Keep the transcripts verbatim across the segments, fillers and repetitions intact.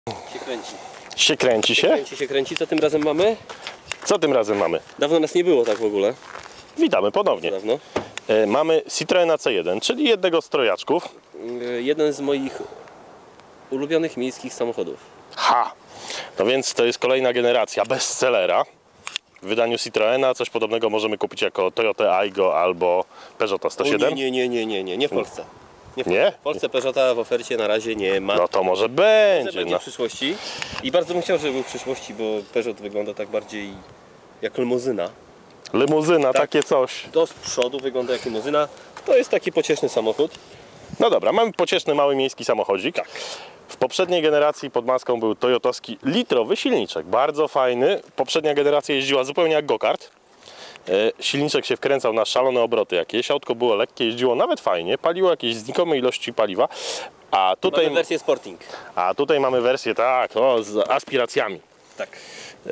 Się kręci. Się kręci się? Kręci się kręci. Co tym razem mamy? Co tym razem mamy? Dawno nas nie było tak w ogóle. Witamy ponownie. Dawno. E, mamy Citroena C jeden, czyli jednego z trojaczków. Yy, Jeden z moich ulubionych miejskich samochodów. Ha! No więc to jest kolejna generacja bestsellera. W wydaniu Citroena coś podobnego możemy kupić jako Toyota Aygo albo Peugeota sto siedem. O, nie, nie, nie, nie, nie, nie w Polsce. Nie w Polsce. Nie? W Polsce Peugeota w ofercie na razie nie ma. No to może Może będzie. będzie No. w przyszłości. I bardzo bym chciał, żeby był w przyszłości, bo Peugeot wygląda tak bardziej jak limuzyna. Limuzyna, Tak. takie coś. To z przodu wygląda jak limuzyna. To jest taki pocieszny samochód. No dobra, mamy pocieszny mały miejski samochodzik. Tak. W poprzedniej generacji pod maską był toyotowski litrowy silniczek. Bardzo fajny. Poprzednia generacja jeździła zupełnie jak go-kart. E, silniczek się wkręcał na szalone obroty jakieś. Autko było lekkie, jeździło nawet fajnie. Paliło jakieś znikome ilości paliwa. A tutaj, Mamy wersję Sporting. a tutaj mamy wersję tak, o, z aspiracjami. Tak. E,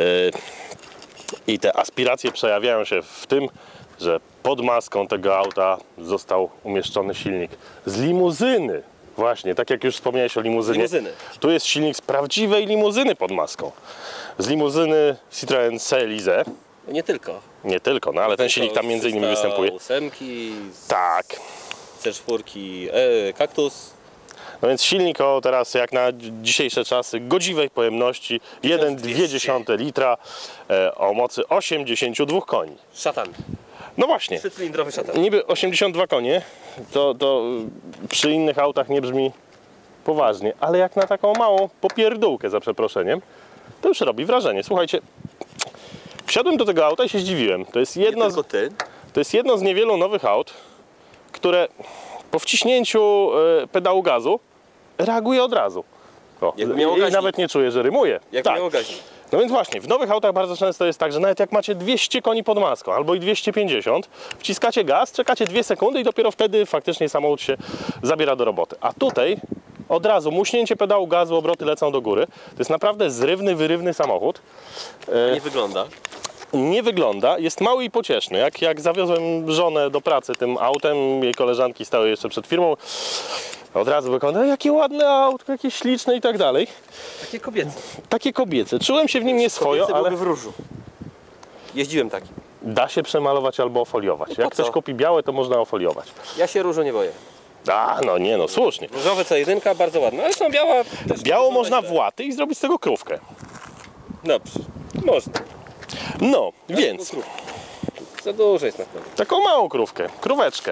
I te aspiracje przejawiają się w tym, że pod maską tego auta został umieszczony silnik z limuzyny. Właśnie, tak jak już wspomniałeś o limuzynie. Limuzyny. Tu jest silnik z prawdziwej limuzyny pod maską. Z limuzyny Citroen C Elise. Nie tylko. Nie tylko, no ale ten silnik tam między innymi występuje. ósemki, Tak. C cztery, e, kaktus. No więc silnik o teraz jak na dzisiejsze czasy godziwej pojemności jeden przecinek dwa litra e, o mocy osiemdziesięciu dwóch koni. Szatan. No właśnie. Trzycylindrowy szatan. Niby osiemdziesiąt dwa konie, to, to przy innych autach nie brzmi poważnie, ale jak na taką małą popierdółkę, za przeproszeniem, to już robi wrażenie. Słuchajcie, wsiadłem do tego auta i się zdziwiłem. To jest jedno, Nie tylko z, ty. to jest jedno z niewielu nowych aut, które po wciśnięciu e, pedału gazu reaguje od razu. O, Jak miało i gaźnik. nawet nie czuję, że rymuje. Jak Tak. miało gaźnik. No więc właśnie, w nowych autach bardzo często jest tak, że nawet jak macie dwieście koni pod maską albo i dwieście pięćdziesiąt, wciskacie gaz, czekacie dwie sekundy i dopiero wtedy faktycznie samochód się zabiera do roboty. A tutaj od razu muśnięcie pedału gazu, obroty lecą do góry. To jest naprawdę zrywny, wyrywny samochód. Nie wygląda. Nie wygląda, jest mały i pocieszny. Jak, jak zawiozłem żonę do pracy tym autem, jej koleżanki stały jeszcze przed firmą, od razu wygląda, jakie ładne autko, jakie śliczne i tak dalej. Takie kobiece. Takie kobiece. Czułem się w nim nieswojo, Kobiece ale byłyby w różu. Jeździłem taki. da się przemalować albo ofoliować. po Jak ktoś co? kupi białe, to można ofoliować. Ja się różu nie boję. A, no nie, no słusznie. Różowe C jeden, bardzo ładna. Ale są biała też. Biało można w źle. łaty i zrobić z tego krówkę. Dobrze. Można. No, więc Krówka. Za dużo jest na pewno. taką małą krówkę, króweczkę.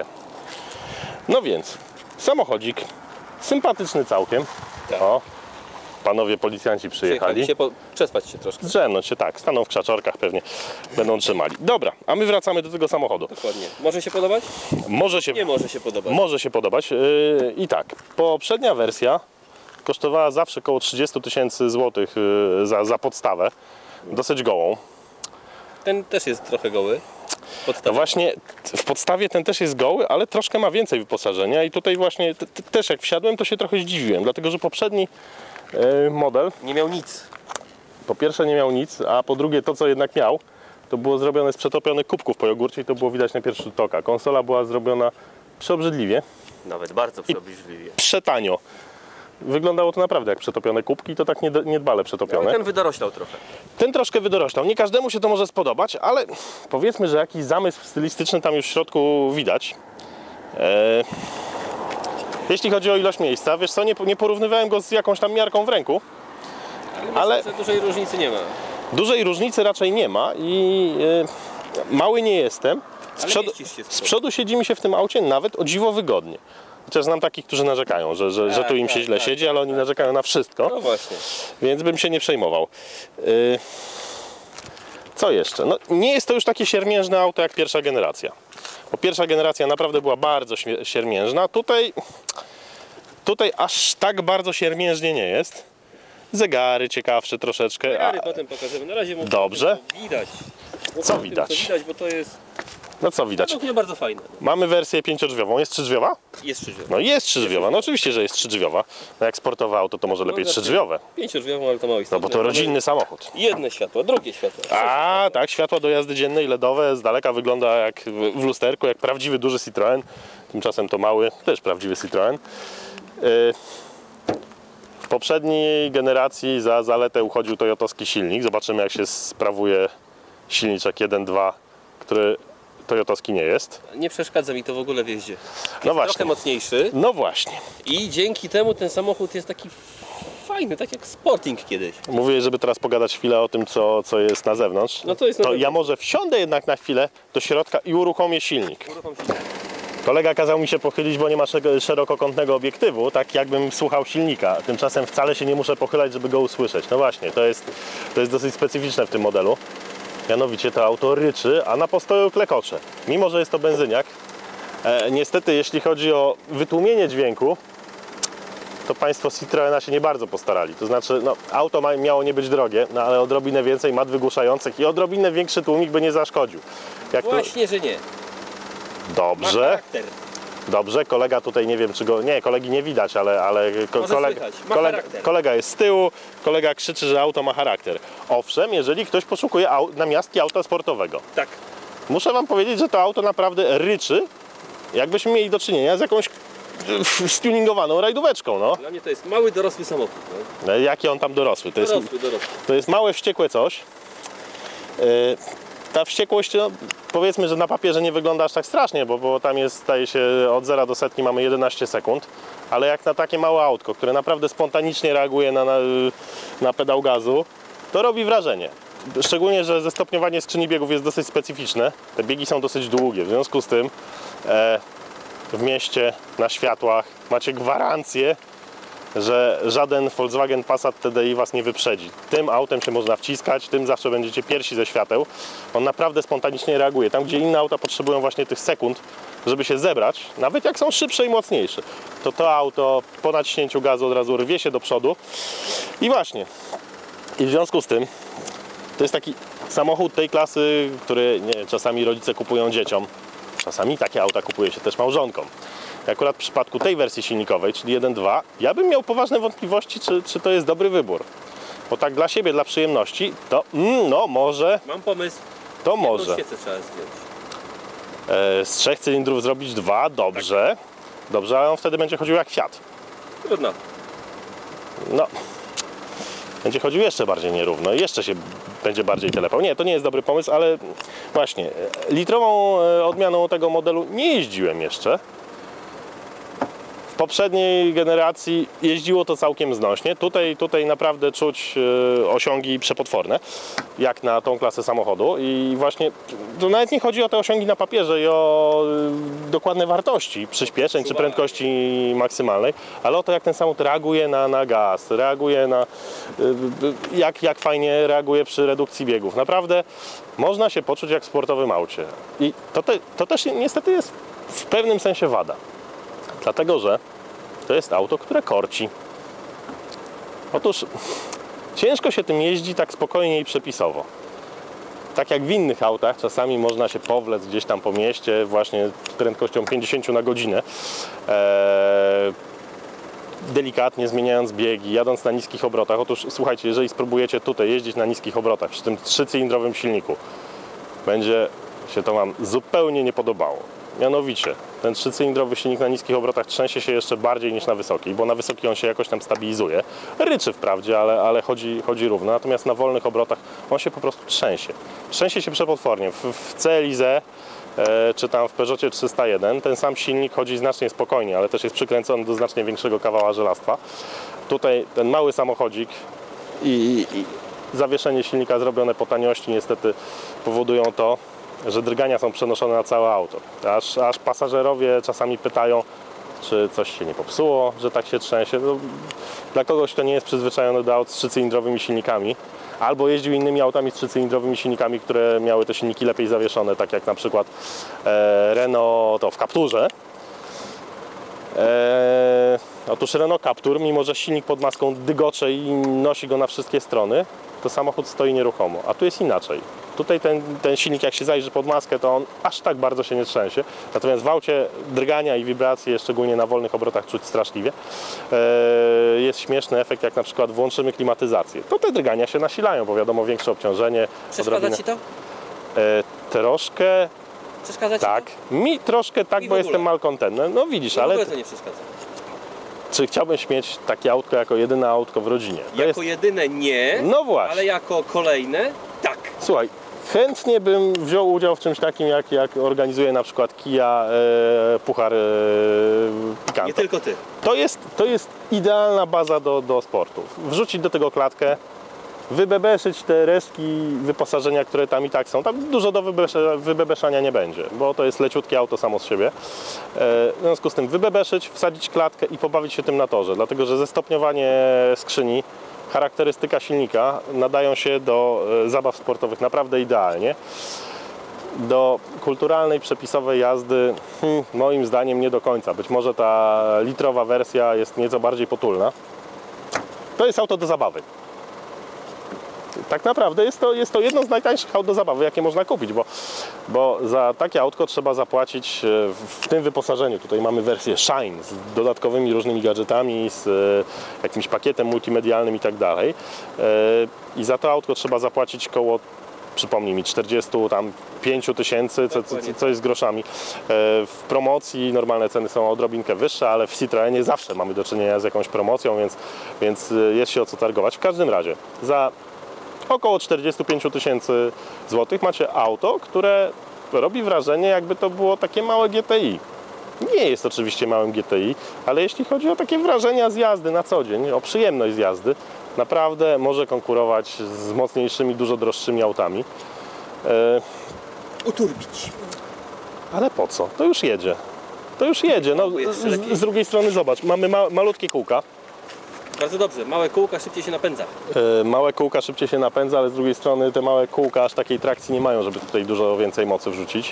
No więc, samochodzik, sympatyczny całkiem. Tak. O, panowie policjanci przyjechali. Przyjechali się po... przespać się troszkę. Zdrzemnąć się, tak, staną w krzaczorkach, pewnie będą trzymali. Dobra, a my wracamy do tego samochodu. Dokładnie. Może się podobać? Może się, Nie może się podobać. może się podobać. Yy, I tak, poprzednia wersja kosztowała zawsze około trzydzieści tysięcy złotych yy, za, za podstawę. Dosyć gołą. Ten też jest trochę goły. No Podstawa. właśnie w podstawie ten też jest goły, ale troszkę ma więcej wyposażenia i tutaj właśnie t- t- też jak wsiadłem, to się trochę zdziwiłem, dlatego że poprzedni yy, model Nie miał nic. po pierwsze nie miał nic, a po drugie to co jednak miał, to było zrobione z przetopionych kubków po jogurcie i to było widać na pierwszy rzut oka. Konsola była zrobiona przeobrzydliwie, Nawet bardzo przeobrzydliwie. przetanio. Wyglądało to naprawdę jak przetopione kubki, to tak nied- niedbale przetopione. Ale ten wydoroślał trochę. Ten troszkę wydoroślał. Nie każdemu się to może spodobać, ale powiedzmy, że jakiś zamysł stylistyczny tam już w środku widać. Eee, jeśli chodzi o ilość miejsca, wiesz co, nie, nie porównywałem go z jakąś tam miarką w ręku, Ale ale myślę, że dużej różnicy nie ma. dużej różnicy raczej nie ma i e, mały nie jestem. Z Ale przodu, mieścisz się z sporo. przodu siedzi mi się w tym aucie nawet o dziwo wygodnie. Chociaż znam takich, którzy narzekają, że, że, że tu im się tak, źle tak, siedzi, ale oni narzekają na wszystko. No właśnie. Więc bym się nie przejmował. Yy, co jeszcze? No, nie jest to już takie siermiężne auto jak pierwsza generacja. Bo pierwsza generacja naprawdę była bardzo śmie- siermiężna. Tutaj, tutaj aż tak bardzo siermiężnie nie jest. Zegary ciekawsze troszeczkę. Zegary A, potem pokażemy. Na razie mówię Dobrze. o tym, co widać. Mówię Co o tym, widać? Co widać, bo to jest no co widać? według mnie bardzo fajne. Mamy wersję pięciodrzwiową. Jest trzydrzwiowa? Jest trzydrzwiowa. No jest trzydrzwiowa. No oczywiście, że jest trzydrzwiowa. No jak sportowe auto, to może lepiej znaczy- trzydrzwiowe. Pięciodrzwiową, ale to mało No istotne. bo to rodzinny samochód. Jedne światło, drugie światło. A tak, światła do jazdy dziennej L E D owe z daleka wygląda jak w lusterku, jak prawdziwy duży Citroen. Tymczasem to mały, też prawdziwy Citroen. Yy, W poprzedniej generacji za zaletę uchodził toyotowski silnik. Zobaczymy, jak się sprawuje silniczek jeden dwa, który toyotowski nie jest. Nie przeszkadza mi to w ogóle w jeździe. Jest No właśnie. trochę mocniejszy No właśnie. i dzięki temu ten samochód jest taki fajny, tak jak Sporting kiedyś. Mówię, żeby teraz pogadać chwilę o tym, co, co jest na zewnątrz. No to jest na To zewnątrz. ja może wsiądę jednak na chwilę do środka i uruchomię silnik. Uruchom się. Kolega kazał mi się pochylić, bo nie ma sze- szerokokątnego obiektywu, tak jakbym słuchał silnika. Tymczasem wcale się nie muszę pochylać, żeby go usłyszeć. No właśnie, to jest, to jest dosyć specyficzne w tym modelu. Mianowicie to auto ryczy, a na postoju klekocze. Mimo że jest to benzyniak, e, niestety jeśli chodzi o wytłumienie dźwięku, to państwo Citroena się nie bardzo postarali. To znaczy, no, auto ma, miało nie być drogie, no, ale odrobinę więcej mat wygłuszających i odrobinę większy tłumik by nie zaszkodził. Jak to... Właśnie, że nie. Ma Dobrze. charakter. Dobrze, kolega tutaj nie wiem czy go. Nie, kolegi nie widać, ale, ale ko, Może kolega, słychać. Ma kolega, charakter. kolega jest z tyłu, kolega krzyczy, że auto ma charakter. Owszem, jeżeli ktoś poszukuje au, namiastki auta sportowego. Tak. Muszę wam powiedzieć, że to auto naprawdę ryczy, jakbyśmy mieli do czynienia z jakąś stuningowaną rajdóweczką, no. Dla mnie to jest mały, dorosły samochód. No. Jaki on tam dorosły? To jest, Dorosły, dorosły. to jest małe, wściekłe coś. Yy, ta wściekłość, no, powiedzmy, że na papierze nie wygląda aż tak strasznie, bo, bo tam jest, staje się od zera do setki mamy jedenaście sekund, ale jak na takie małe autko, które naprawdę spontanicznie reaguje na, na, na pedał gazu, to robi wrażenie. Szczególnie, że zestopniowanie skrzyni biegów jest dosyć specyficzne. Te biegi są dosyć długie, w związku z tym e, w mieście, na światłach macie gwarancję, że żaden Volkswagen Passat T D I was nie wyprzedzi. Tym autem się można wciskać, tym zawsze będziecie pierwsi ze świateł. On naprawdę spontanicznie reaguje. Tam, gdzie inne auta potrzebują właśnie tych sekund, żeby się zebrać, nawet jak są szybsze i mocniejsze, to to auto po naciśnięciu gazu od razu rwie się do przodu. I właśnie, i w związku z tym to jest taki samochód tej klasy, który nie, czasami rodzice kupują dzieciom. Czasami takie auta kupuje się też małżonkom. I akurat w przypadku tej wersji silnikowej, czyli jeden dwa, ja bym miał poważne wątpliwości, czy, czy to jest dobry wybór. Bo tak dla siebie, dla przyjemności, to mm, no może, Mam pomysł. to Jedną może. świecę trzeba zdjąć. E, z trzech cylindrów zrobić dwa, dobrze. Dobrze, ale on wtedy będzie chodził jak Fiat. Trudno. No, będzie chodził jeszcze bardziej nierówno i jeszcze się będzie bardziej telepał. Nie, to nie jest dobry pomysł, ale właśnie, litrową odmianą tego modelu nie jeździłem jeszcze. W poprzedniej generacji jeździło to całkiem znośnie. Tutaj, tutaj naprawdę czuć osiągi przepotworne, jak na tą klasę samochodu. I właśnie to nawet nie chodzi o te osiągi na papierze i o dokładne wartości przyspieszeń czy prędkości maksymalnej, ale o to, jak ten samochód reaguje na, na gaz, reaguje na jak, jak fajnie reaguje przy redukcji biegów. Naprawdę można się poczuć jak w sportowym aucie. I to, te, to też niestety jest w pewnym sensie wada. Dlatego, że to jest auto, które korci. Otóż ciężko się tym jeździ tak spokojnie i przepisowo. Tak jak w innych autach, czasami można się powlec gdzieś tam po mieście właśnie z prędkością pięćdziesiąt na godzinę. Eee, delikatnie zmieniając biegi, jadąc na niskich obrotach. Otóż słuchajcie, jeżeli spróbujecie tutaj jeździć na niskich obrotach przy tym trzycylindrowym silniku, będzie się to wam zupełnie nie podobało. Mianowicie, ten trzycylindrowy silnik na niskich obrotach trzęsie się jeszcze bardziej niż na wysokich, bo na wysokich on się jakoś tam stabilizuje. Ryczy wprawdzie, ale, ale chodzi, chodzi równo. Natomiast na wolnych obrotach on się po prostu trzęsie. Trzęsie się przepotwornie. W, w C L I Z E e, czy tam w Peugeotie trzysta jeden ten sam silnik chodzi znacznie spokojniej, ale też jest przykręcony do znacznie większego kawała żelastwa. Tutaj ten mały samochodzik i, i zawieszenie silnika zrobione po taniości niestety powodują to, że drgania są przenoszone na całe auto. Aż, aż pasażerowie czasami pytają, czy coś się nie popsuło, że tak się trzęsie. No, dla kogoś, kto nie jest przyzwyczajony do aut z trzycylindrowymi silnikami, albo jeździł innymi autami z trzycylindrowymi silnikami, które miały te silniki lepiej zawieszone, tak jak na przykład e, Renault to w Capturze. E, otóż Renault Captur, mimo że silnik pod maską dygocze i nosi go na wszystkie strony, to samochód stoi nieruchomo, a tu jest inaczej. Tutaj ten, ten silnik, jak się zajrzy pod maskę, to on aż tak bardzo się nie trzęsie. Natomiast w aucie drgania i wibracje, szczególnie na wolnych obrotach, czuć straszliwie. Eee, jest śmieszny efekt, jak na przykład włączymy klimatyzację. To te drgania się nasilają, bo wiadomo, większe obciążenie. Przeszkadza odrobinę... ci to? Eee, troszkę Przeszkadza ci tak. to? Mi troszkę tak, I w bo ogóle. jestem malkontentem. No widzisz, I w ale... ogóle to nie przeszkadza. czy chciałbyś mieć takie autko jako jedyne autko w rodzinie? To Jako jest... jedyne nie, No właśnie. ale jako kolejne tak. Słuchaj, chętnie bym wziął udział w czymś takim, jak, jak organizuje na przykład Kia e, Puchar e, Picanto. Nie tylko ty. To jest, to jest idealna baza do, do sportu. Wrzucić do tego klatkę, wybebeszyć te resztki wyposażenia, które tam i tak są. Tam dużo do wybesza, wybebeszania nie będzie, bo to jest leciutkie auto samo z siebie. E, w związku z tym wybebeszyć, wsadzić klatkę i pobawić się tym na torze, dlatego że zestopniowanie skrzyni, charakterystyka silnika nadają się do e, zabaw sportowych naprawdę idealnie. Do kulturalnej, przepisowej jazdy hmm, moim zdaniem nie do końca. Być może ta litrowa wersja jest nieco bardziej potulna. To jest auto do zabawy. Tak naprawdę jest to, jest to jedno z najtańszych aut do zabawy, jakie można kupić, bo, bo za takie autko trzeba zapłacić w tym wyposażeniu. Tutaj mamy wersję Shine z dodatkowymi różnymi gadżetami, z jakimś pakietem multimedialnym i tak dalej. I za to autko trzeba zapłacić koło, przypomnij mi, czterdzieści pięć tysięcy, co, co, co jest z groszami. W promocji normalne ceny są odrobinkę wyższe, ale w Citroenie zawsze mamy do czynienia z jakąś promocją, więc, więc jest się o co targować. W każdym razie za około czterdzieści pięć tysięcy złotych macie auto, które robi wrażenie, jakby to było takie małe G T I. Nie jest oczywiście małym G T I, ale jeśli chodzi o takie wrażenia z jazdy na co dzień, o przyjemność z jazdy, naprawdę może konkurować z mocniejszymi, dużo droższymi autami. E... Uturbić. Ale po co? To już jedzie. To już jedzie. No, z, z drugiej strony zobacz, mamy ma, malutkie kółka. Bardzo dobrze, małe kółka szybciej się napędza. E, małe kółka szybciej się napędza, ale z drugiej strony te małe kółka aż takiej trakcji nie mają, żeby tutaj dużo więcej mocy wrzucić.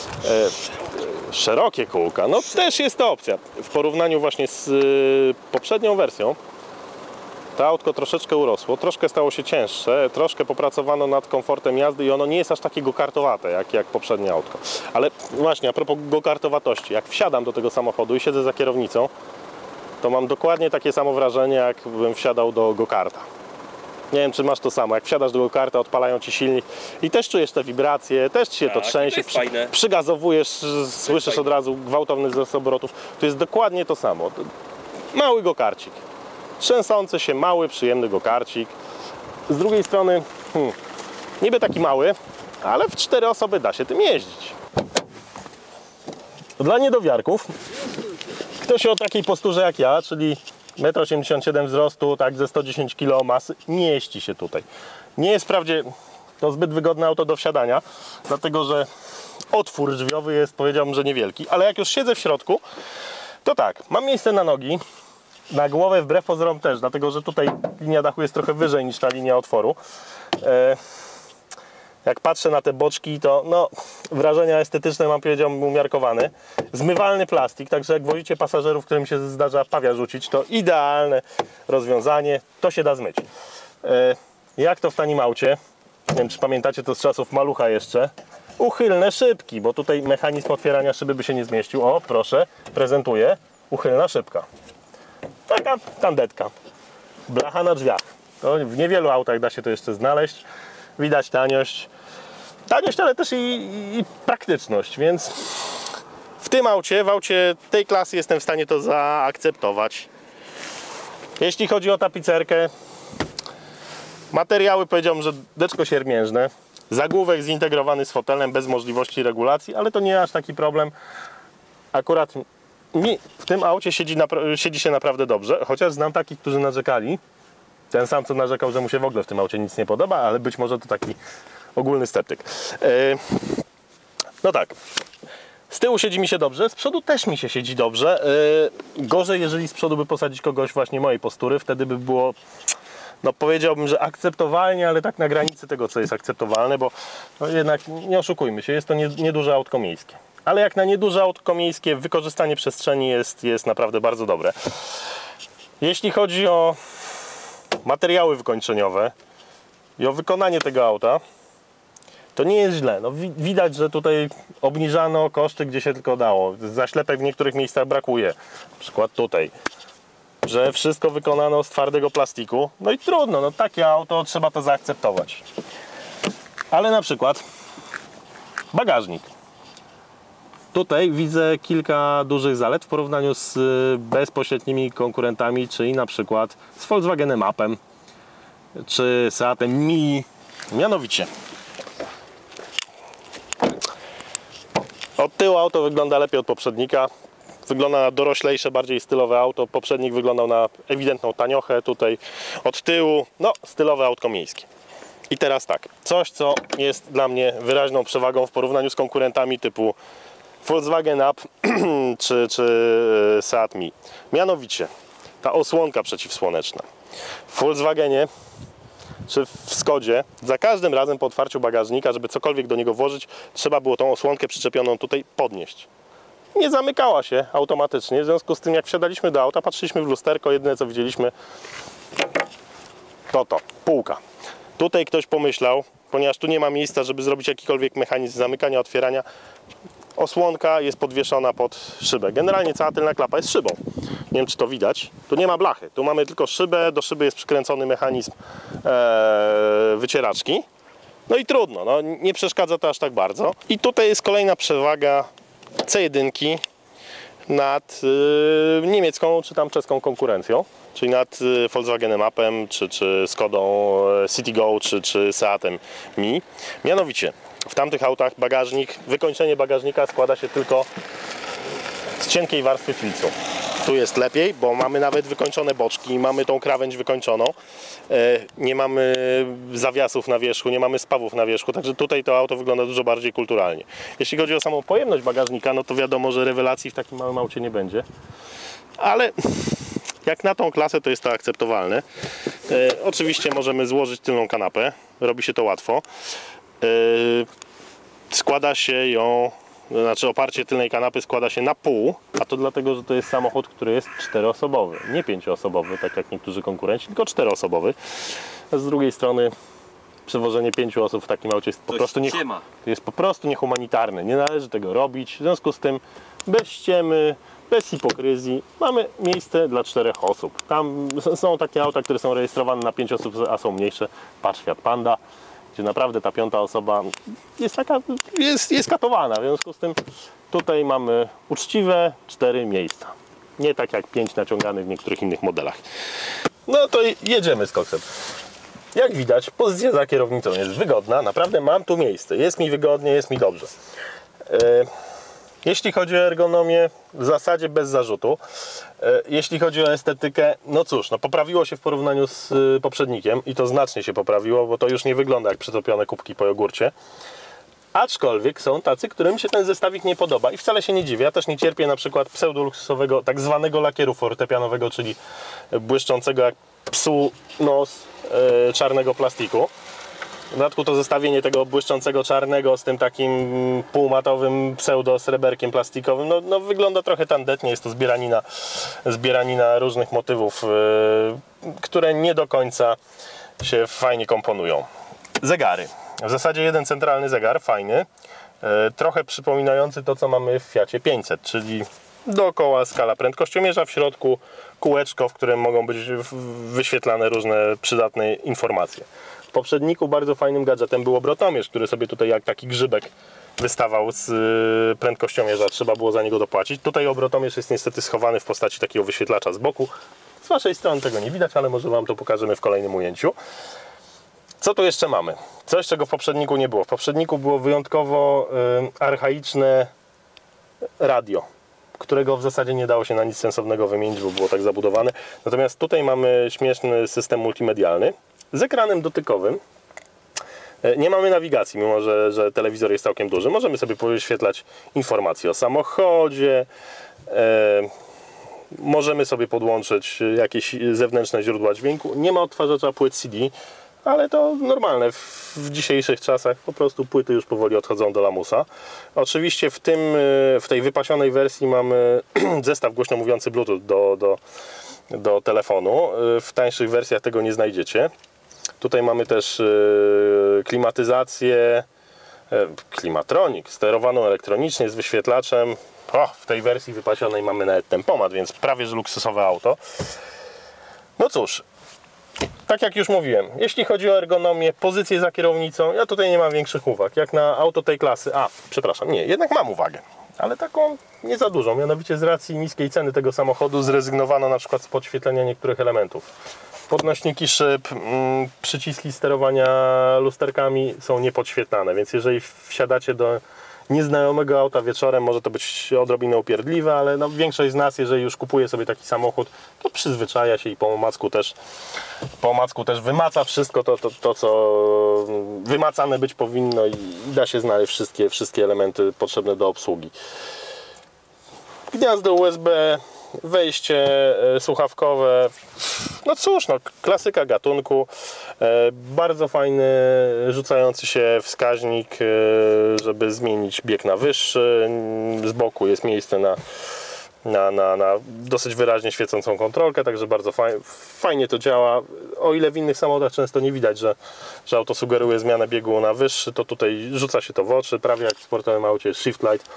E, szerokie kółka, no też jest to opcja. W porównaniu właśnie z y, poprzednią wersją to autko troszeczkę urosło, troszkę stało się cięższe, troszkę popracowano nad komfortem jazdy i ono nie jest aż takie go-kartowate jak, jak poprzednie autko. Ale właśnie a propos go-kartowatości, jak wsiadam do tego samochodu i siedzę za kierownicą, to mam dokładnie takie samo wrażenie, jakbym wsiadał do go-karta. Nie wiem, czy masz to samo. Jak wsiadasz do go-karta, odpalają ci silnik i też czujesz te wibracje, też ci się Tak, to to trzęsie, jest przy, fajne. przygazowujesz, słyszysz fajne. od razu gwałtowny wzrost obrotów. To jest dokładnie to samo. Mały go-karcik. Trzęsący się, mały, przyjemny go-karcik. Z drugiej strony, hmm, niby taki mały, ale w cztery osoby da się tym jeździć. Dla niedowiarków, ktoś o takiej posturze jak ja, czyli metr osiemdziesiąt siedem wzrostu, tak ze sto dziesięć kilo masy, nie mieści się tutaj. Nie jest wprawdzie to zbyt wygodne auto do wsiadania, dlatego że otwór drzwiowy jest, powiedziałbym, że niewielki, ale jak już siedzę w środku, to tak, mam miejsce na nogi, na głowę wbrew pozorom też, dlatego że tutaj linia dachu jest trochę wyżej niż ta linia otworu. E Jak patrzę na te boczki, to no, wrażenia estetyczne mam, powiedziałbym, umiarkowane. Zmywalny plastik, także jak wozicie pasażerów, którym się zdarza pawia rzucić, to idealne rozwiązanie, to się da zmyć. E, jak to w tanim aucie? Nie wiem, czy pamiętacie to z czasów Malucha jeszcze. Uchylne szybki, bo tutaj mechanizm otwierania szyby by się nie zmieścił. O, proszę, prezentuję. Uchylna szybka. Taka tandetka. Blacha na drzwiach. To w niewielu autach da się to jeszcze znaleźć. Widać taniość. Taniość, ale też i, i, i praktyczność, więc w tym aucie, w aucie tej klasy jestem w stanie to zaakceptować. Jeśli chodzi o tapicerkę, materiały powiedziałbym, że deczko siermiężne. Zagłówek zintegrowany z fotelem bez możliwości regulacji, ale to nie aż taki problem. Akurat mi w tym aucie siedzi, siedzi się naprawdę dobrze, chociaż znam takich, którzy narzekali. Ten sam, co narzekał, że mu się w ogóle w tym aucie nic nie podoba, ale być może to taki ogólny sceptyk. Yy, no tak, z tyłu siedzi mi się dobrze, z przodu też mi się siedzi dobrze. Yy, gorzej, jeżeli z przodu by posadzić kogoś właśnie mojej postury, wtedy by było, no powiedziałbym, że akceptowalnie, ale tak na granicy tego, co jest akceptowalne, bo no jednak nie oszukujmy się, jest to nie, nieduże autko miejskie. Ale jak na nieduże autko miejskie, wykorzystanie przestrzeni jest, jest naprawdę bardzo dobre. Jeśli chodzi o materiały wykończeniowe i o wykonanie tego auta, to nie jest źle. No, wi widać, że tutaj obniżano koszty, gdzie się tylko dało. Zaślepek w niektórych miejscach brakuje. Na przykład tutaj. Że wszystko wykonano z twardego plastiku. No i trudno, no takie auto, trzeba to zaakceptować. Ale na przykład bagażnik. Tutaj widzę kilka dużych zalet w porównaniu z bezpośrednimi konkurentami, czyli na przykład z Volkswagenem Upem czy Seatem Mii. Mianowicie od tyłu auto wygląda lepiej od poprzednika. Wygląda na doroślejsze, bardziej stylowe auto. Poprzednik wyglądał na ewidentną taniochę. Tutaj od tyłu, no, stylowe autko miejskie. I teraz tak, coś co jest dla mnie wyraźną przewagą w porównaniu z konkurentami typu Volkswagen Up czy, czy Seat Mii. Mianowicie ta osłonka przeciwsłoneczna. W Volkswagenie czy w Skodzie za każdym razem po otwarciu bagażnika, żeby cokolwiek do niego włożyć, trzeba było tą osłonkę przyczepioną tutaj podnieść. Nie zamykała się automatycznie, w związku z tym jak wsiadaliśmy do auta, patrzyliśmy w lusterko, jedyne co widzieliśmy to to, półka. Tutaj ktoś pomyślał, ponieważ tu nie ma miejsca, żeby zrobić jakikolwiek mechanizm zamykania, otwierania, osłonka jest podwieszona pod szybę. Generalnie cała tylna klapa jest szybą. Nie wiem, czy to widać. Tu nie ma blachy. Tu mamy tylko szybę. Do szyby jest przykręcony mechanizm ee, wycieraczki. No i trudno. No, nie przeszkadza to aż tak bardzo. I tutaj jest kolejna przewaga C jeden nad yy, niemiecką czy tam czeską konkurencją. Czyli nad yy, Volkswagenem Upem, czy, czy Skodą Citigo, czy, czy Seatem Mii. Mianowicie w tamtych autach bagażnik, wykończenie bagażnika składa się tylko z cienkiej warstwy filtru. Tu jest lepiej, bo mamy nawet wykończone boczki, mamy tą krawędź wykończoną, nie mamy zawiasów na wierzchu, nie mamy spawów na wierzchu, także tutaj to auto wygląda dużo bardziej kulturalnie. Jeśli chodzi o samą pojemność bagażnika, no to wiadomo, że rewelacji w takim małym aucie nie będzie, ale jak na tą klasę to jest to akceptowalne. Oczywiście możemy złożyć tylną kanapę, robi się to łatwo. Składa się ją, znaczy oparcie tylnej kanapy składa się na pół, a to dlatego, że to jest samochód, który jest czteroosobowy, nie pięcioosobowy, tak jak niektórzy konkurenci, tylko czteroosobowy. A z drugiej strony przewożenie pięciu osób w takim aucie jest po, prostu nie, jest po prostu niehumanitarne, nie należy tego robić, w związku z tym bez ściemy, bez hipokryzji mamy miejsce dla czterech osób. Tam są takie auta, które są rejestrowane na pięć osób, a są mniejsze, patrz Fiat Panda, gdzie naprawdę ta piąta osoba jest taka, jest, jest katowana. W związku z tym tutaj mamy uczciwe cztery miejsca. Nie tak jak pięć naciąganych w niektórych innych modelach. No to jedziemy z koksem. Jak widać, pozycja za kierownicą jest wygodna. Naprawdę mam tu miejsce. Jest mi wygodnie, jest mi dobrze. Yy, Jeśli chodzi o ergonomię, w zasadzie bez zarzutu. Jeśli chodzi o estetykę, no cóż, no poprawiło się w porównaniu z poprzednikiem i to znacznie się poprawiło, bo to już nie wygląda jak przytopione kubki po jogurcie. Aczkolwiek są tacy, którym się ten zestawik nie podoba i wcale się nie dziwię. Ja też nie cierpię na przykład pseudoluksusowego, tak zwanego lakieru fortepianowego, czyli błyszczącego jak psu nos yy, czarnego plastiku. W dodatku to zestawienie tego błyszczącego czarnego z tym takim półmatowym pseudo-sreberkiem plastikowym, no, no wygląda trochę tandetnie, jest to zbieranina, zbieranina różnych motywów, yy, które nie do końca się fajnie komponują. Zegary. W zasadzie jeden centralny zegar, fajny, yy, trochę przypominający to, co mamy w Fiacie pięćset, czyli dookoła skala prędkościomierza, w środku kółeczko, w którym mogą być wyświetlane różne przydatne informacje. W poprzedniku bardzo fajnym gadżetem był obrotomierz, który sobie tutaj jak taki grzybek wystawał z prędkościomierza, trzeba było za niego dopłacić. Tutaj obrotomierz jest niestety schowany w postaci takiego wyświetlacza z boku. Z waszej strony tego nie widać, ale może wam to pokażemy w kolejnym ujęciu. Co tu jeszcze mamy? Coś, czego w poprzedniku nie było. W poprzedniku było wyjątkowo y, archaiczne radio, którego w zasadzie nie dało się na nic sensownego wymienić, bo było tak zabudowane. Natomiast tutaj mamy śmieszny system multimedialny z ekranem dotykowym. Nie mamy nawigacji, mimo że, że telewizor jest całkiem duży. Możemy sobie wyświetlać informacje o samochodzie. E, możemy sobie podłączyć jakieś zewnętrzne źródła dźwięku. Nie ma odtwarzacza płyt C D, ale to normalne. W, w dzisiejszych czasach po prostu płyty już powoli odchodzą do lamusa. Oczywiście w, tym, w tej wypasionej wersji mamy zestaw głośno mówiący Bluetooth do, do, do telefonu. W tańszych wersjach tego nie znajdziecie. Tutaj mamy też klimatyzację, klimatronik, sterowaną elektronicznie z wyświetlaczem. O, w tej wersji wypasionej mamy nawet tempomat, więc prawie że luksusowe auto. No cóż, tak jak już mówiłem, jeśli chodzi o ergonomię, pozycję za kierownicą, ja tutaj nie mam większych uwag. Jak na auto tej klasy, a przepraszam, nie, jednak mam uwagę. ale taką nie za dużą. Mianowicie z racji niskiej ceny tego samochodu zrezygnowano na przykład z podświetlenia niektórych elementów. Podnośniki szyb, mm, przyciski sterowania lusterkami są niepodświetlane, więc jeżeli wsiadacie do nieznajomego auta wieczorem, może to być odrobinę upierdliwe, ale no, większość z nas, jeżeli już kupuje sobie taki samochód, to przyzwyczaja się i po omacku też, po omacku też wymaca wszystko to, to, to, co wymacane być powinno i da się znaleźć wszystkie, wszystkie elementy potrzebne do obsługi. Gniazdo U S B, wejście słuchawkowe, no cóż, no, klasyka gatunku, bardzo fajny rzucający się wskaźnik, żeby zmienić bieg na wyższy, z boku jest miejsce na, na, na, na dosyć wyraźnie świecącą kontrolkę, także bardzo fajnie, fajnie to działa. O ile w innych samochodach często nie widać, że, że auto sugeruje zmianę biegu na wyższy, to tutaj rzuca się to w oczy, prawie jak w sportowym aucie jest shift light.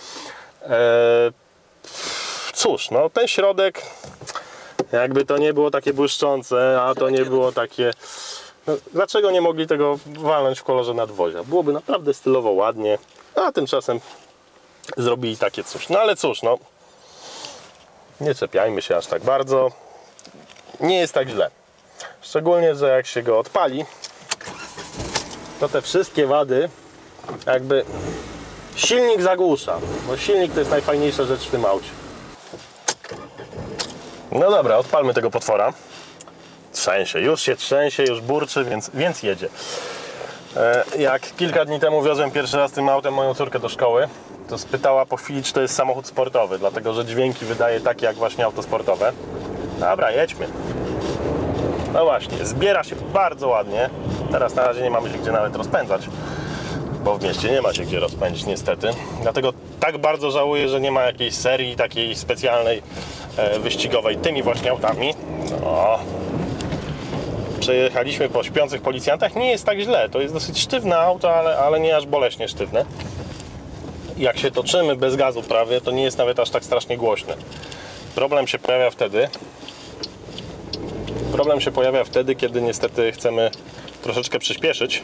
Cóż, no ten środek, jakby to nie było takie błyszczące, a to nie było takie... No, dlaczego nie mogli tego walnąć w kolorze nadwozia? Byłoby naprawdę stylowo ładnie, a tymczasem zrobili takie coś. No ale cóż, no nie czepiajmy się aż tak bardzo. Nie jest tak źle. Szczególnie, że jak się go odpali, to te wszystkie wady jakby silnik zagłusza, bo silnik to jest najfajniejsza rzecz w tym aucie. No dobra, odpalmy tego potwora. Trzęsie, już się trzęsie, już burczy, więc, więc jedzie. E, jak kilka dni temu wiozłem pierwszy raz tym autem moją córkę do szkoły, to spytała po chwili, czy to jest samochód sportowy, dlatego że dźwięki wydaje takie jak właśnie auto sportowe. Dobra, jedźmy. No właśnie, zbiera się bardzo ładnie. Teraz na razie nie mamy się gdzie nawet rozpędzać, bo w mieście nie ma się gdzie rozpędzić niestety. Dlatego tak bardzo żałuję, że nie ma jakiejś serii takiej specjalnej, e, wyścigowej tymi właśnie autami. No. Przejechaliśmy po śpiących policjantach. Nie jest tak źle. To jest dosyć sztywne auto, ale, ale nie aż boleśnie sztywne. Jak się toczymy bez gazu prawie, to nie jest nawet aż tak strasznie głośne. Problem się pojawia wtedy, Problem się pojawia wtedy, kiedy niestety chcemy troszeczkę przyspieszyć.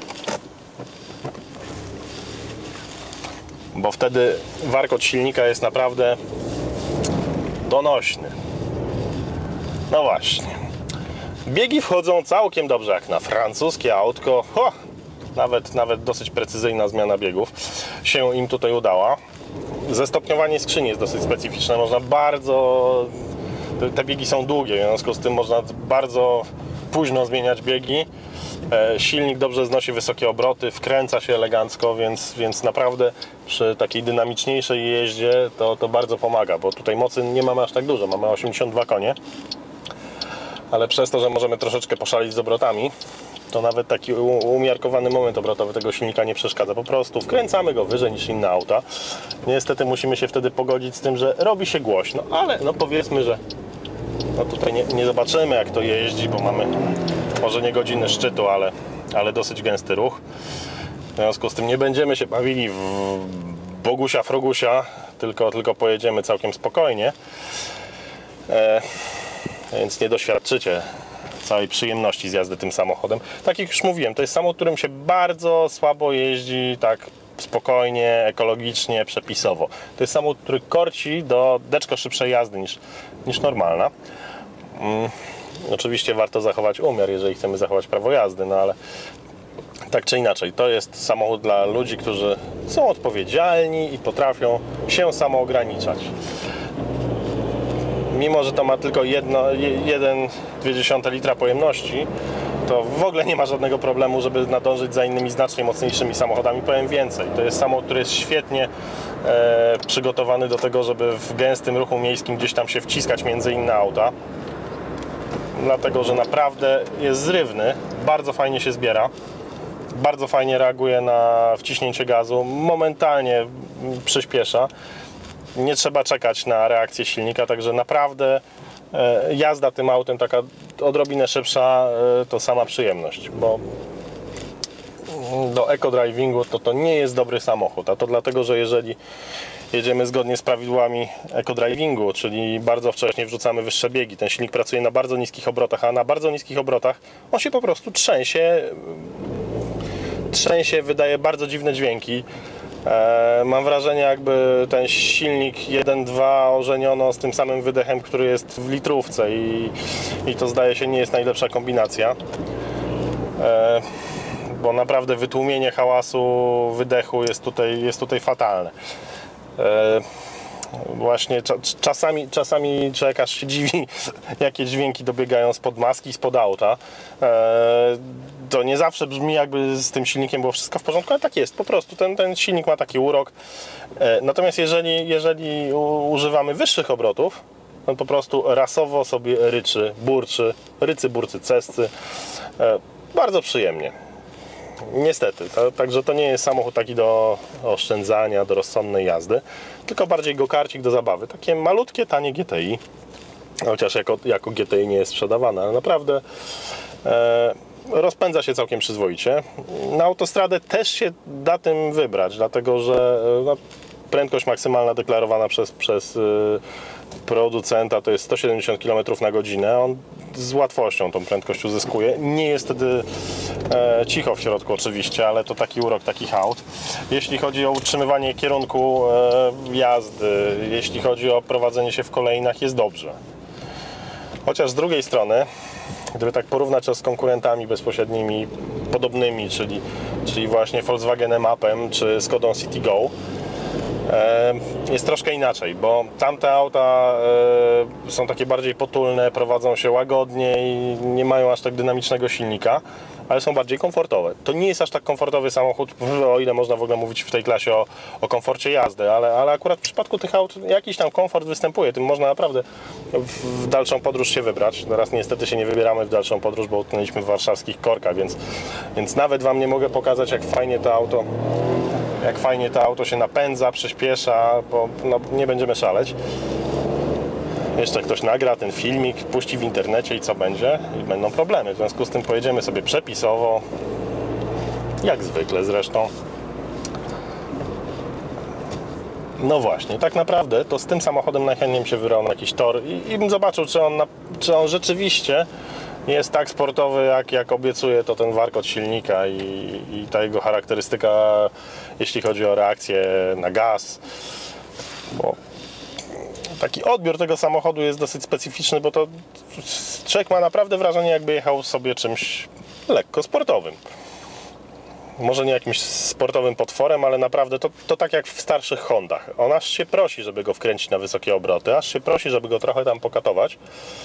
Bo wtedy warkot silnika jest naprawdę donośny. No właśnie. Biegi wchodzą całkiem dobrze, jak na francuskie autko. Ho! Nawet, nawet dosyć precyzyjna zmiana biegów się im tutaj udała. Zestopniowanie skrzyni jest dosyć specyficzne. Można bardzo... Te biegi są długie, w związku z tym można bardzo późno zmieniać biegi. Silnik dobrze znosi wysokie obroty, wkręca się elegancko, więc, więc naprawdę przy takiej dynamiczniejszej jeździe to, to bardzo pomaga, bo tutaj mocy nie mamy aż tak dużo, mamy osiemdziesiąt dwa konie, ale przez to, że możemy troszeczkę poszalić z obrotami, to nawet taki umiarkowany moment obrotowy tego silnika nie przeszkadza. Po prostu wkręcamy go wyżej niż inne auta. Niestety musimy się wtedy pogodzić z tym, że robi się głośno, ale no powiedzmy, że no tutaj nie, nie zobaczymy, jak to jeździ, bo mamy może nie godziny szczytu, ale, ale dosyć gęsty ruch. W związku z tym nie będziemy się bawili w Bogusia Frogusia, tylko, tylko pojedziemy całkiem spokojnie. E, więc nie doświadczycie całej przyjemności z jazdy tym samochodem. Tak jak już mówiłem, to jest samochód, którym się bardzo słabo jeździ, tak spokojnie, ekologicznie, przepisowo. To jest samochód, który korci do deczko szybszej jazdy niż, niż normalna. Hmm. Oczywiście warto zachować umiar, jeżeli chcemy zachować prawo jazdy, no ale tak czy inaczej, to jest samochód dla ludzi, którzy są odpowiedzialni i potrafią się samo ograniczać. Mimo że to ma tylko jedno, jeden przecinek dwa litra pojemności, to w ogóle nie ma żadnego problemu, żeby nadążyć za innymi znacznie mocniejszymi samochodami. Powiem więcej, to jest samochód, który jest świetnie e, przygotowany do tego, żeby w gęstym ruchu miejskim gdzieś tam się wciskać między inne auta. Dlatego, że naprawdę jest zrywny, bardzo fajnie się zbiera, bardzo fajnie reaguje na wciśnięcie gazu, momentalnie przyspiesza. Nie trzeba czekać na reakcję silnika, także naprawdę e, jazda tym autem taka odrobinę szybsza e, to sama przyjemność, bo do eco-drivingu to to nie jest dobry samochód, a to dlatego, że jeżeli jedziemy zgodnie z prawidłami eco-drivingu, czyli bardzo wcześnie wrzucamy wyższe biegi, ten silnik pracuje na bardzo niskich obrotach, a na bardzo niskich obrotach on się po prostu trzęsie, trzęsie, wydaje bardzo dziwne dźwięki. E, mam wrażenie, jakby ten silnik jeden dwa ożeniono z tym samym wydechem, który jest w litrówce i, i to zdaje się nie jest najlepsza kombinacja. E, bo naprawdę wytłumienie hałasu wydechu jest tutaj, jest tutaj fatalne. E, Właśnie czasami, czasami człowiek aż się dziwi, jakie dźwięki dobiegają spod maski, spod auta. E, to nie zawsze brzmi, jakby z tym silnikiem było wszystko w porządku, ale tak jest, po prostu ten, ten silnik ma taki urok. E, natomiast jeżeli, jeżeli u, używamy wyższych obrotów, no po prostu rasowo sobie ryczy, burczy, rycy, burcy, cescy. E, bardzo przyjemnie. Niestety, to, także to nie jest samochód taki do oszczędzania, do rozsądnej jazdy, tylko bardziej go-karcik do zabawy. Takie malutkie, tanie G T I, chociaż jako, jako G T I nie jest sprzedawane, ale naprawdę e, rozpędza się całkiem przyzwoicie. Na autostradę też się da tym wybrać, dlatego że no, prędkość maksymalna deklarowana przez, przez y, producenta to jest sto siedemdziesiąt kilometrów na godzinę. On z łatwością tą prędkość uzyskuje. Nie jest wtedy e, cicho w środku oczywiście, ale to taki urok takich aut. Jeśli chodzi o utrzymywanie kierunku e, jazdy, jeśli chodzi o prowadzenie się w kolejnach, jest dobrze. Chociaż z drugiej strony, gdyby tak porównać to z konkurentami bezpośrednimi, podobnymi, czyli, czyli właśnie Volkswagenem Upem czy Skodą Citigo, jest troszkę inaczej, bo tamte auta są takie bardziej potulne, prowadzą się łagodniej, nie mają aż tak dynamicznego silnika, ale są bardziej komfortowe. To nie jest aż tak komfortowy samochód, o ile można w ogóle mówić w tej klasie o, o komforcie jazdy, ale, ale akurat w przypadku tych aut jakiś tam komfort występuje, tym można naprawdę w, w dalszą podróż się wybrać. Teraz niestety się nie wybieramy w dalszą podróż, bo utknęliśmy w warszawskich korkach, więc, więc nawet Wam nie mogę pokazać, jak fajnie to auto jak fajnie to auto się napędza, przyspiesza, bo no, nie będziemy szaleć. Jeszcze ktoś nagra ten filmik, puści w internecie i co będzie? I będą problemy. W związku z tym pojedziemy sobie przepisowo, jak zwykle zresztą. No właśnie, tak naprawdę to z tym samochodem najchętniej mi się wybrał na jakiś tor i, i bym zobaczył, czy on, na, czy on rzeczywiście jest tak sportowy, jak, jak obiecuje to ten warkot silnika i, i ta jego charakterystyka, jeśli chodzi o reakcję na gaz. Bo taki odbiór tego samochodu jest dosyć specyficzny, bo to człowiek ma naprawdę wrażenie, jakby jechał sobie czymś lekko sportowym. Może nie jakimś sportowym potworem, ale naprawdę to, to tak jak w starszych Hondach. On aż się prosi, żeby go wkręcić na wysokie obroty, aż się prosi, żeby go trochę tam pokatować.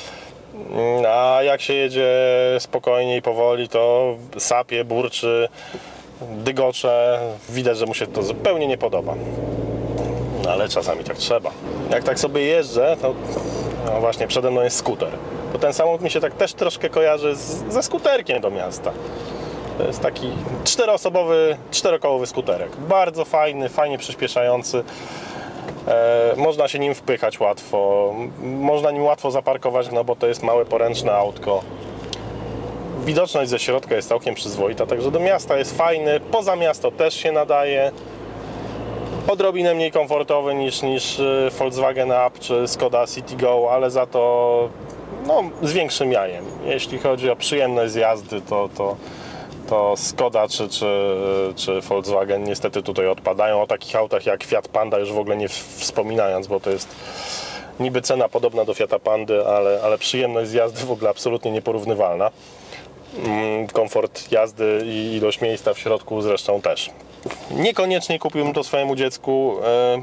A jak się jedzie spokojnie i powoli, to sapie, burczy, dygocze. Widać, że mu się to zupełnie nie podoba. No, ale czasami tak trzeba. Jak tak sobie jeżdżę, to no właśnie przede mną jest skuter. To ten samochód mi się tak też troszkę kojarzy z, ze skuterkiem do miasta. To jest taki czteroosobowy, czterokołowy skuterek. Bardzo fajny, fajnie przyspieszający. E, można się nim wpychać łatwo. Można nim łatwo zaparkować, no bo to jest małe, poręczne autko. Widoczność ze środka jest całkiem przyzwoita, także do miasta jest fajny. Poza miasto też się nadaje. Odrobinę mniej komfortowy niż, niż Volkswagen Up czy Skoda Citigo, ale za to no, z większym jajem. Jeśli chodzi o przyjemność z jazdy, to, to, to Skoda czy, czy, czy Volkswagen niestety tutaj odpadają. O takich autach jak Fiat Panda już w ogóle nie wspominając, bo to jest niby cena podobna do Fiata Pandy, ale, ale przyjemność z jazdy w ogóle absolutnie nieporównywalna. Komfort jazdy i ilość miejsca w środku zresztą też. Niekoniecznie kupiłbym to swojemu dziecku,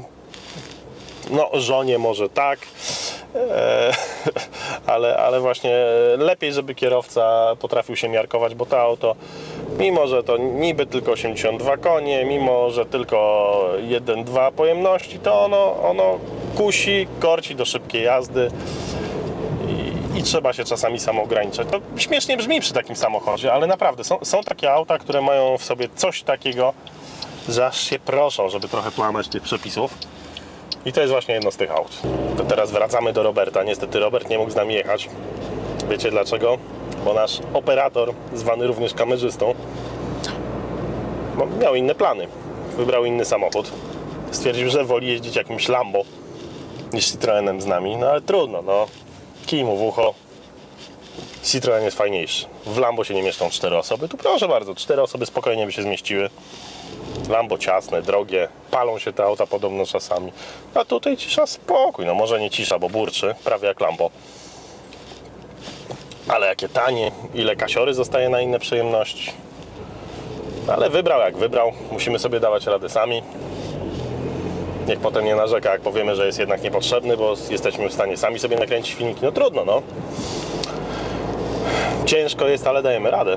no żonie może tak, ale, ale właśnie lepiej, żeby kierowca potrafił się miarkować, bo to auto, mimo że to niby tylko osiemdziesiąt dwa konie, mimo że tylko jeden dwa pojemności, to ono, ono kusi, korci do szybkiej jazdy. I trzeba się czasami samo ograniczać. To śmiesznie brzmi przy takim samochodzie, ale naprawdę są, są takie auta, które mają w sobie coś takiego, że aż się proszą, żeby trochę połamać tych przepisów. I to jest właśnie jedno z tych aut. To teraz wracamy do Roberta. Niestety Robert nie mógł z nami jechać. Wiecie dlaczego? Bo nasz operator, zwany również kamerzystą, no, miał inne plany. Wybrał inny samochód. Stwierdził, że woli jeździć jakimś Lambo niż Citroenem z nami. No ale trudno, no. Kij mu w ucho. Citroen jest fajniejszy. W Lambo się nie mieszczą cztery osoby. Tu proszę bardzo, cztery osoby spokojnie by się zmieściły. Lambo ciasne, drogie, palą się te auta podobno czasami. A tutaj cisza, spokój. No może nie cisza, bo burczy, prawie jak Lambo. Ale jakie tanie, ile kasiory zostaje na inne przyjemności. Ale wybrał jak wybrał, musimy sobie dawać radę sami. Niech potem nie narzeka, jak powiemy, że jest jednak niepotrzebny, bo jesteśmy w stanie sami sobie nakręcić filmiki. No trudno, no. Ciężko jest, ale dajemy radę.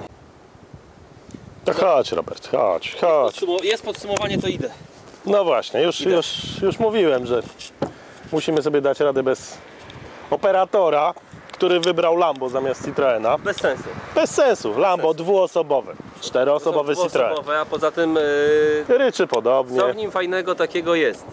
To chodź, Robert, chodź, chodź. Jest podsumowanie, to idę. No właśnie, już, Idę. już, już mówiłem, że musimy sobie dać radę bez operatora, który wybrał Lambo zamiast Citroena. Bez sensu. Bez sensu. Lambo dwuosobowe, czteroosobowy Są Citroen. dwuosobowe, a poza tym yy, Ryczy podobnie. co w nim fajnego takiego jest?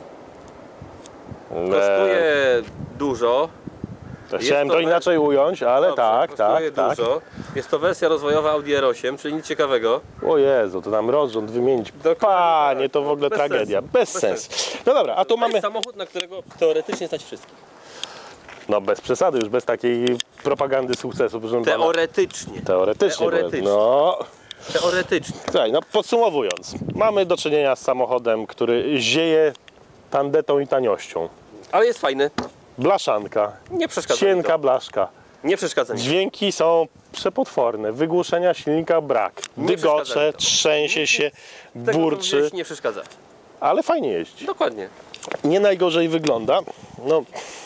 Kosztuje dużo. To chciałem to to we- inaczej ująć, ale Dobrze, tak, kosztuje tak, tak. dużo. Jest to wersja rozwojowa Audi R osiem, czyli nic ciekawego. O Jezu, to nam rozrząd wymienić. Dokładnie Panie, tak. to w ogóle Bez tragedia. sensu. Bez, Bez sensu. No dobra, a tu To mamy... jest samochód, na którego teoretycznie stać wszystkich. No bez przesady, już bez takiej propagandy sukcesu, proszę pana. Teoretycznie. Teoretycznie. Teoretycznie. No, Teoretycznie. słuchaj, no podsumowując, mamy do czynienia z samochodem, który zieje tandetą i taniością. Ale jest fajny. Blaszanka, Nie przeszkadza mi cienka to. blaszka. Nie przeszkadza mi. Dźwięki są przepotworne, wygłuszenia silnika brak. Nie Dygocze, przeszkadza mi to. trzęsie się, Tego, co burczy, mówiłeś, nie przeszkadza. ale fajnie jeździ. Dokładnie. Nie najgorzej wygląda. No,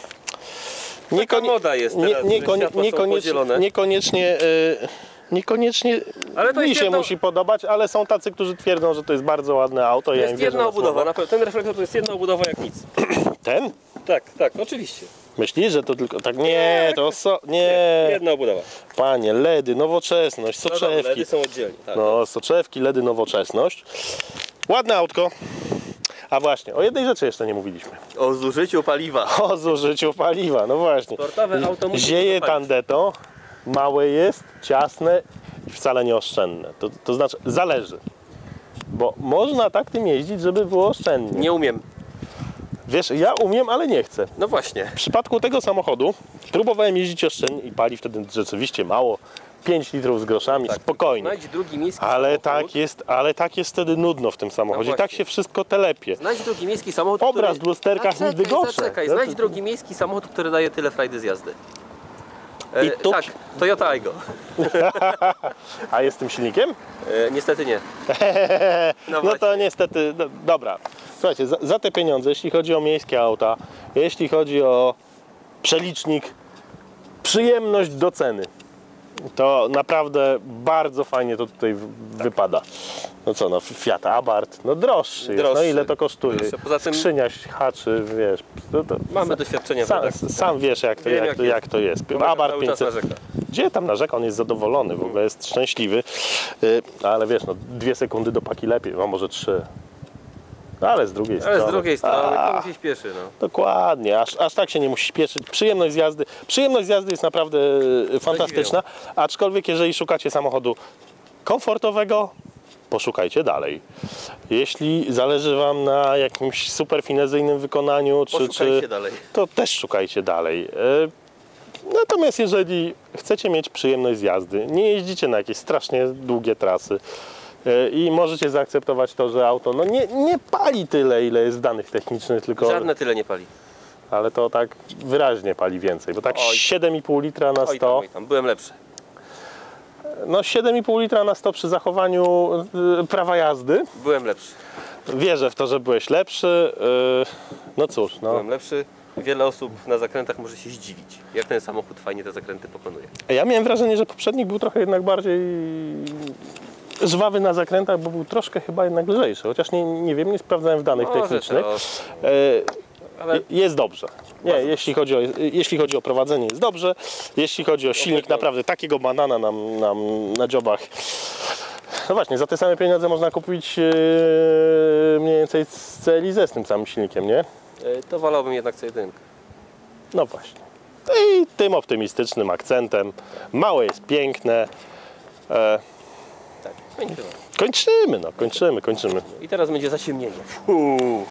Taka moda jest teraz, że niekonie- światła są niekoniecznie, podzielone. niekoniecznie, y, niekoniecznie Ale to mi jest się jedno- musi podobać, ale są tacy, którzy twierdzą, że to jest bardzo ładne auto. To ja im jest wierzę jedna na obudowa. słowo. Na pewno. Ten reflektor to jest jedna obudowa jak nic. Ten? Tak, tak, oczywiście. Myślisz, że to tylko tak? Nie, to so, nie. Jedna obudowa. Panie, LEDy, nowoczesność, No dobra, soczewki. LEDy są oddzielnie. Tak. No, soczewki, LEDy, nowoczesność. Ładne autko. A właśnie, o jednej rzeczy jeszcze nie mówiliśmy. O zużyciu paliwa. O zużyciu paliwa, no właśnie. Sportowe auto musi Zieje dużo palić. tandetą, małe jest, ciasne i wcale nie oszczędne. To, to znaczy, zależy. Bo można tak tym jeździć, żeby było oszczędnie. Nie umiem. Wiesz, ja umiem, ale nie chcę. No właśnie. W przypadku tego samochodu próbowałem jeździć oszczędnie i pali wtedy rzeczywiście mało. pięć litrów z groszami, spokojnie. Znajdź drugi miejski Ale samochód. tak, jest, ale tak jest wtedy nudno w tym samochodzie. No tak właśnie. się wszystko telepie. Znajdź drugi miejski samochód, Obraz który... w lusterkach mi Zaczekaj, dygocze. zaczekaj. Ja Znajdź to- drugi miejski samochód, który daje tyle frajdy z jazdy. E, I tu- Tak, Toyota Aygo. A jest tym silnikiem? E, niestety nie. No, właśnie. to niestety, no, dobra. Słuchajcie, za, za te pieniądze, jeśli chodzi o miejskie auta, jeśli chodzi o przelicznik, przyjemność do ceny, to naprawdę bardzo fajnie to tutaj w- wypada. No co, no Fiat Abarth, no droższy, jest. No Droższy. ile to kosztuje? Droższy. Poza tym- Skrzynia haczy, wiesz. To, to, Mamy doświadczenia w sam, redakcji. sam wiesz jak to, Wiem, jak, jak to, jest. jak to jest. Tomek Abarth cały czas pięćset. narzeka. Gdzie tam narzeka? On jest zadowolony, w ogóle jest szczęśliwy. Yy, ale wiesz, no dwie sekundy do paki lepiej, no może trzy. No, ale z drugiej strony. Ale z drugiej strony, A, komu się śpieszy, no. dokładnie, aż, aż tak się nie musi śpieszyć. Przyjemność z jazdy. Przyjemność z jazdy jest naprawdę e, fantastyczna, aczkolwiek jeżeli szukacie samochodu komfortowego, poszukajcie dalej. Jeśli zależy Wam na jakimś super finezyjnym wykonaniu, czy, Poszukajcie czy, dalej. to też szukajcie dalej. E, Natomiast jeżeli chcecie mieć przyjemność z jazdy, nie jeździcie na jakieś strasznie długie trasy e, i możecie zaakceptować to, że auto no nie, nie pali tyle, ile jest danych technicznych, tylko Żadne tyle nie pali. ale to tak wyraźnie pali więcej, bo tak Oj. siedem i pół litra na Oj tam, sto, oj tam, byłem lepszy. no siedem i pół litra na sto przy zachowaniu y, prawa jazdy. Byłem lepszy. Wierzę w to, że byłeś lepszy. y, No cóż, no. Byłem lepszy. Wiele osób na zakrętach może się zdziwić, jak ten samochód fajnie te zakręty pokonuje. Ja miałem wrażenie, że poprzednik był trochę jednak bardziej żwawy na zakrętach, bo był troszkę chyba jednak lżejszy, chociaż nie, nie wiem, nie sprawdzałem w danych Może technicznych. to, Y, ale Jest dobrze. Nie, jeśli chodzi, o, jeśli chodzi o prowadzenie, jest dobrze. Jeśli chodzi o silnik, naprawdę takiego banana nam, nam na dziobach. No właśnie, za te same pieniądze można kupić yy, mniej więcej C L Z z tym samym silnikiem, nie? e, to wolałbym jednak C jeden. No właśnie. No i tym optymistycznym akcentem. Małe jest piękne. E, Tak, będzie chyba. kończymy, no, kończymy, kończymy. I teraz będzie zaciemnienie. Fuuu.